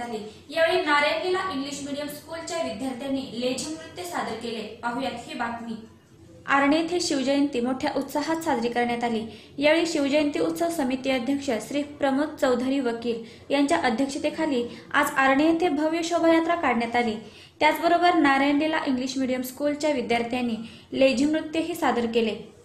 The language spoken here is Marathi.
आली। यावेळी नारायणलीला इंग्लिश मीडियम स्कूलच्या विद्यार्थ्यांनी लेझिम नृत्य सादर केले। पाहुयात ही बातमी। आर्णे येथे शिवजयंती मोठ्या उत्साहात साजरी करण्यात आली। यावेळी शिवजयंती उत्सव समिती अध्यक्ष श्री प्रमोद चौधरी वकील यांच्या अध्यक्षतेखाली आज आर्णे येथे भव्य शोभायात्रा काढण्यात आली। त्याचबरोबर नारायणलीला इंग्लिश मीडियम स्कूलच्या विद्यार्थ्यांनी लेझिम नृत्यही सादर केले।